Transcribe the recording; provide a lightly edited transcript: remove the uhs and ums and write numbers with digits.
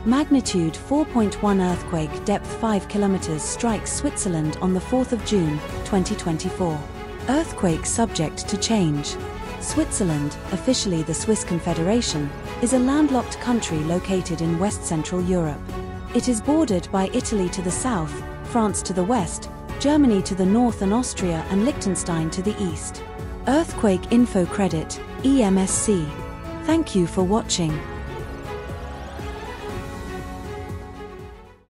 Magnitude 4.1 earthquake, depth 5 kilometers, strikes Switzerland on the 4th of June, 2024. Earthquake subject to change. Switzerland, officially the Swiss Confederation, is a landlocked country located in west-central Europe. It is bordered by Italy to the south, France to the west, Germany to the north and Austria and Liechtenstein to the east. Earthquake Info Credit, EMSC. Thank you for watching.